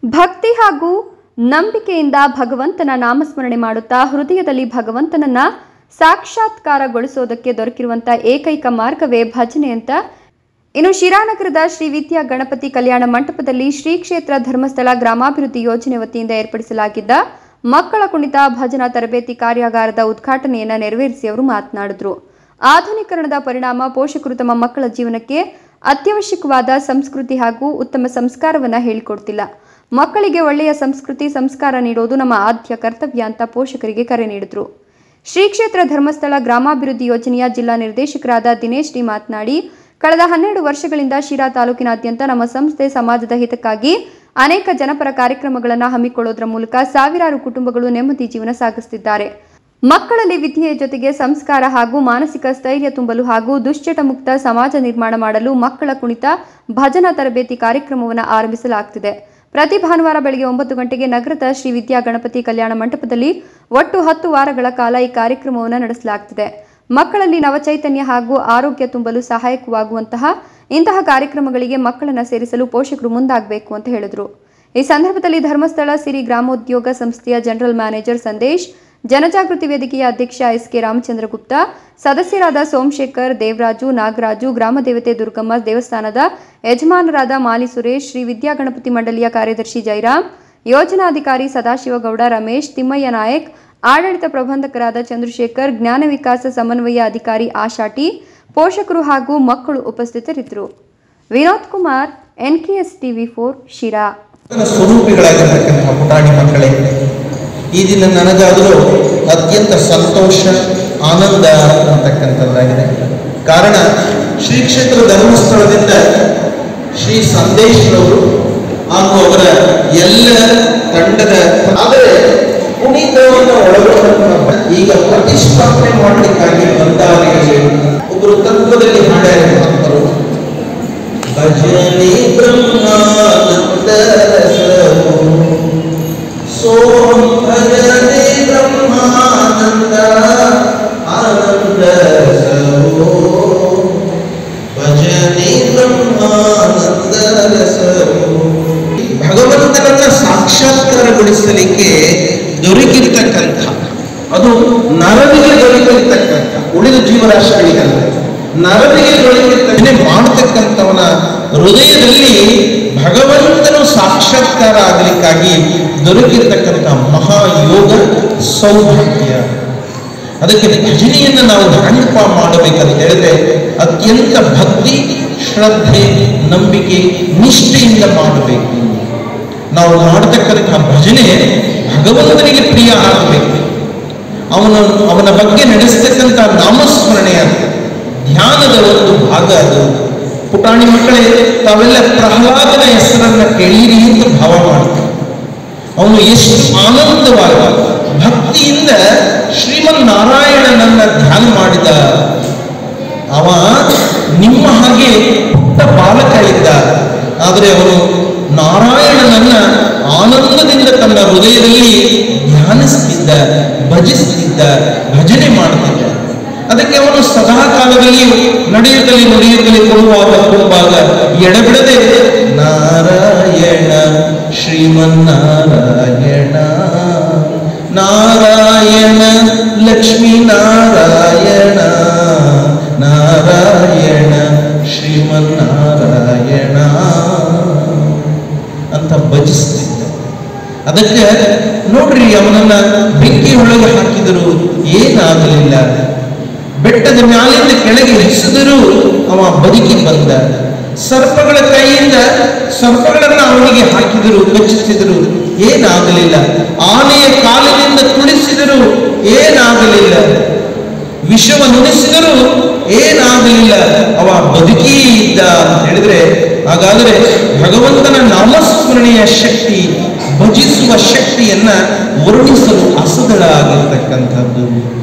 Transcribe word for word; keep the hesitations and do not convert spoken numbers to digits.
ಭಕ್ತಿ ಹಾಗೂ ನಂಬಿಕೆಯಿಂದ ಭಗವಂತನ ನಾಮಸ್ಮರಣೆ ಮಾಡುತ್ತಾ ಹೃದಯದಲ್ಲಿ ಭಗವಂತನನ್ನ ಸಾಕ್ಷಾತ್ಕಾರಗೊಳಿಸೋದಕ್ಕೆ ದೊರಕಿರುವಂತ ಏಕೈಕ ಮಾರ್ಗವೇ ಭಜನೆ ಅಂತ ಇನ್ನು ಶಿರಾನಗರದ ಶ್ರೀ ವಿದ್ಯಾ ಗಣಪತಿ ಕಲ್ಯಾಣ ಮಂಟಪದಲ್ಲಿ ಶ್ರೀ ಕ್ಷೇತ್ರ ಧರ್ಮಸ್ಥಳ ಗ್ರಾಮಾಭಿವೃದ್ಧಿ ಯೋಜನೆ ವತಿಯಿಂದ ಏರ್ಪಡಿಸಲಾಗಿದ್ದ ಮಕ್ಕಳ ಕುಣಿತ ಭಜನಾ ತರಬೇತಿ ಕಾರ್ಯಾಗಾರದ ಉದ್ಘಾಟನೆಯನ್ನು ನೆರವೇರಿಸಿ ಅವರು ಮಾತನಾಡಿದರು. ಆಧುನೀಕರಣದ ಪರಿಣಾಮ ಪೋಷಕರು ತಮ್ಮ ಮಕ್ಕಳ ಜೀವನಕ್ಕೆ ಅತ್ಯವಶ್ಯಕವಾದ ಸಂಸ್ಕೃತಿ ಹಾಗೂ ಉತ್ತಮ ಸಂಸ್ಕಾರವನ್ನು ಹೇಳಿಕೊಡ್ತಿಲ್ಲ. ಮಕ್ಕಳಿಗೆ ಒಳ್ಳೆಯ ಸಂಸ್ಕೃತಿ ಸಂಸ್ಕಾರ ನೀಡುವುದು ನಮ್ಮ ಆದ್ಯ ಕರ್ತವ್ಯ ಅಂತ ಪೋಷಕರಿಗೆ ಕರೆ ನೀಡಿದರು. ಶ್ರೀ ಕ್ಷೇತ್ರ ಧರ್ಮಸ್ಥಳ ಗ್ರಾಮಾಭಿವೃದ್ಧಿ ಯೋಜನೆಯ ಜಿಲ್ಲಾ ನಿರ್ದೇಶಕರಾದ ದಿನೇಶ್ ಡಿ ಮಾತನಾಡಿ, ಕಳೆದ ಹನ್ನೆರಡು ವರ್ಷಗಳಿಂದ ಶಿರಾ ತಾಲೂಕಿನಾದ್ಯಂತ ನಮ್ಮ ಸಂಸ್ಥೆ ಸಮಾಜದ ಹಿತಕ್ಕಾಗಿ ಅನೇಕ ಜನಪರ ಕಾರ್ಯಕ್ರಮಗಳನ್ನು ಹಮ್ಮಿಕೊಳ್ಳೋದ್ರ ಮೂಲಕ ಸಾವಿರಾರು ಕುಟುಂಬಗಳು ನೆಮ್ಮದಿ ಜೀವನ ಸಾಗಿಸುತ್ತಿದ್ದಾರೆ. ಮಕ್ಕಳಲ್ಲಿ ವಿದ್ಯೆಯ ಜೊತೆಗೆ ಸಂಸ್ಕಾರ ಹಾಗೂ ಮಾನಸಿಕ ಸ್ಥೈರ್ಯ ತುಂಬಲು ಹಾಗೂ ದುಶ್ಚಟ ಮುಕ್ತ ಸಮಾಜ ನಿರ್ಮಾಣ ಮಾಡಲು ಮಕ್ಕಳ ಕುಣಿತ ಭಜನಾ ತರಬೇತಿ ಕಾರ್ಯಕ್ರಮವನ್ನು ಆರಂಭಿಸಲಾಗುತ್ತಿದೆ. ಪ್ರತಿ ಭಾನುವಾರ ಬೆಳಗ್ಗೆ ಒಂಬತ್ತು ಗಂಟೆಗೆ ನಗರದ ಶ್ರೀ ವಿದ್ಯಾ ಗಣಪತಿ ಕಲ್ಯಾಣ ಮಂಟಪದಲ್ಲಿ ಒಟ್ಟು ಹತ್ತು ವಾರಗಳ ಕಾಲ ಈ ಕಾರ್ಯಕ್ರಮವನ್ನು ನಡೆಸಲಾಗುತ್ತಿದೆ. ಮಕ್ಕಳಲ್ಲಿ ನವಚೈತನ್ಯ ಹಾಗೂ ಆರೋಗ್ಯ ತುಂಬಲು ಸಹಾಯಕವಾಗುವಂತಹ ಇಂತಹ ಕಾರ್ಯಕ್ರಮಗಳಿಗೆ ಮಕ್ಕಳನ್ನು ಸೇರಿಸಲು ಪೋಷಕರು ಮುಂದಾಗಬೇಕು ಅಂತ ಹೇಳಿದರು. ಈ ಸಂದರ್ಭದಲ್ಲಿ ಧರ್ಮಸ್ಥಳ ಸಿರಿ ಗ್ರಾಮೋದ್ಯೋಗ ಸಂಸ್ಥೆಯ ಜನರಲ್ ಮ್ಯಾನೇಜರ್ ಸಂದೇಶ್, ಜನಜಾಗೃತಿ ವೇದಿಕೆಯ ಅಧ್ಯಕ್ಷ ಎಸ್ ಕೆ ರಾಮಚಂದ್ರ ಗುಪ್ತಾ, ಸದಸ್ಯರಾದ ಸೋಮಶೇಖರ್, ದೇವರಾಜು, ನಾಗರಾಜು, ಗ್ರಾಮದೇವತೆ ದುರ್ಗಮ್ಮ ದೇವಸ್ಥಾನದ ಯಜಮಾನರಾದ ಮಾಲಿ ಸುರೇಶ್, ಶ್ರೀ ವಿದ್ಯಾ ಗಣಪತಿ ಮಂಡಳಿಯ ಕಾರ್ಯದರ್ಶಿ ಜೈರಾಮ್, ಯೋಜನಾಧಿಕಾರಿ ಸದಾಶಿವಗೌಡ, ರಮೇಶ್, ತಿಮ್ಮಯ್ಯ ನಾಯಕ್, ಆಡಳಿತ ಪ್ರಬಂಧಕರಾದ ಚಂದ್ರಶೇಖರ್, ಜ್ಞಾನ ವಿಕಾಸ ಸಮನ್ವಯ ಅಧಿಕಾರಿ ಆಶಾಟಿ, ಪೋಷಕರು ಹಾಗೂ ಮಕ್ಕಳು ಉಪಸ್ಥಿತರಿದ್ದರು. Vinod Kumar, N K S TV four, Sira. ಸ್ವರೂಪಿಗಳಾಗಿರ್ತಕ್ಕಂಥ ಪುಟಾಣಿ ಮಕ್ಕಳೇ, ಈ ದಿನ ನನಗಾದರೂ ಅತ್ಯಂತ ಸಂತೋಷ, ಆನಂದ ಅಂತಕ್ಕಂಥದ್ದಾಗಿದೆ. ಕಾರಣ, ಶ್ರೀ ಕ್ಷೇತ್ರ ಧರ್ಮಸ್ಥಳದಿಂದ ಶ್ರೀ ಸಂದೇಶ್ರವರು ಹಾಗೂ ಅವರ ಎಲ್ಲ ತಂಡದ ಆದರೆ ಕುಣಿತವನ್ನು ಒಳಗೊಂಡ ಈಗ ಪ್ರತಿಷ್ಠಾಪನೆ ಮಾಡಲಿಕ್ಕಾಗಿ ಬಂದವರಿಗೆ ಒಬ್ಬರು ತತ್ವದಲ್ಲಿ ಹಾಡ್ಯಾರೆ ಮಹಾತ್ಮರು, ಭಜನೆ ಬ್ರಹ್ಮಾನಂದ ಸೋಂ ಭಜನೆ ಬ್ರಹ್ಮಾನಂದ ಆನಂದ ಸೋ ಭಜನೆ ಬ್ರಹ್ಮಾನಂದ ಭಗವಂತನನ್ನ ಸಾಕ್ಷಾತ್ಕಾರಗೊಳಿಸಲಿಕ್ಕೆ ದೊರಕಿರ್ತಕ್ಕಂಥ, ಅದು ನರವಿಗೆ ದೊರಕಿರ್ತಕ್ಕಂಥ, ಉಳಿದ ಜೀವರಾಶಿಗಳಿಗಲ್ಲ, ನರವಿಗೆ ದೊರಕಿರ್ತಕ್ಕಂಥ ಮಾಡತಕ್ಕಂಥವನ ಹೃದಯದಲ್ಲಿ ಭಗವಂತನು ಸಾಕ್ಷಾತ್ಕಾರ ಆಗಲಿಕ್ಕಾಗಿ ದೊರಕಿರ್ತಕ್ಕಂಥ ಮಹಾಯೋಗ ಸೌಭಾಗ್ಯ. ಅದಕ್ಕೆ ಭಜನೆಯನ್ನು ನಾವು ಹ್ಯಾಂಗಪ್ಪ ಮಾಡಬೇಕಂತ ಹೇಳಿದ್ರೆ ಅತ್ಯಂತ ಭಕ್ತಿ, ಶ್ರದ್ಧೆ, ನಂಬಿಕೆ, ನಿಷ್ಠೆಯಿಂದ ಮಾಡಬೇಕು. ನಾವು ಮಾಡತಕ್ಕಂಥ ಭಜನೆ ಭಗವಂತನಿಗೆ ಪ್ರಿಯ ಆಗಬೇಕು. ಅವನ ಅವನ ಬಗ್ಗೆ ನಡೆಸ್ತಕ್ಕಂಥ ನಾಮಸ್ಮರಣೆಯ ಧ್ಯಾನದ ಒಂದು ಭಾಗ ಅದು. ಪುಟಾಣಿ ಮಕ್ಕಳೇ, ತಾವೆಲ್ಲ ಪ್ರಹ್ಲಾದನ ಹೆಸರನ್ನ ಕೇಳಿರಿ ಅಂತ ಭಾವ ಮಾಡ್ತಾರೆ. ಅವನು ಎಷ್ಟು ಆನಂದವಾಗಿ ಭಕ್ತಿಯಿಂದ ಶ್ರೀಮನ್ ನಾರಾಯಣನನ್ನ ಧ್ಯಾನ ಮಾಡಿದ. ಅವ ನಿಮ್ಮ ಹಾಗೆ ಪುಟ್ಟ ಬಾಲಕ ಇದ್ದ, ಆದರೆ ಅವನು ನಾರಾಯಣನನ್ನ ಆನಂದದಿಂದ ತನ್ನ ಹೃದಯದಲ್ಲಿ ಧ್ಯಾನಿಸ್ತಿದ್ದ, ಭಜಿಸ್ತಿದ್ದ, ಭಜನೆ ಮಾಡ್ತಿದ್ದ. ಅದಕ್ಕೆ ಅವನು ಸದಾ ಕಾಲದಲ್ಲಿ ನಡೆಯುತ್ತಲೇ ನಡೆಯುತ್ತಲೇ ಕೊಡುವಾಗ ಕೊಡುವಾಗ ಎಡಬಿಡದೆ ನಾರಾಯಣ ಶ್ರೀಮನ್ನಾರಾಯಣ ನಾರಾಯಣ ಲಕ್ಷ್ಮೀ ನಾರಾಯಣ ನಾರಾಯಣ ಶ್ರೀಮನ್ನಾರಾಯಣ ಅಂತ ಭಜಿಸ್ತಿದ್ದ. ಅದಕ್ಕೆ ನೋಡ್ರಿ, ಅವನನ್ನ ಬೆಂಕಿ ಒಳಗೆ ಹಾಕಿದರೂ ಏನಾಗಲಿಲ್ಲ. ಬೆಟ್ಟದ ಮ್ಯಾಲಿಂದ ಕೆಳಗೆ ಎಸೆದರೂ ಅವ ಬದುಕಿ ಬಂದ. ಸರ್ಪಗಳ ಕೈಯಿಂದ ಸರ್ಪಗಳನ್ನ ಅವನಿಗೆ ಹಾಕಿದರು, ಕಚ್ಚಿಸಿದರು, ಏನಾಗಲಿಲ್ಲ. ಆನೆಯ ಕಾಲಿನಿಂದ ತುಳಿಸಿದರು, ಏನಾಗಲಿಲ್ಲ. ವಿಷವನ್ನುಣಿಸಿದರೂ ಏನಾಗಲಿಲ್ಲ. ಅವ ಬದುಕಿ ಇದ್ದ ಅಂತ ಹೇಳಿದ್ರೆ, ಹಾಗಾದರೆ ಭಗವಂತನ ನಾಮಸ್ಮರಣೆಯ ಶಕ್ತಿ, ಭಜಿಸುವ ಶಕ್ತಿಯನ್ನ ವರ್ಣಿಸಲು ಅಸದಳ ಆಗಿರ್ತಕ್ಕಂಥದ್ದು.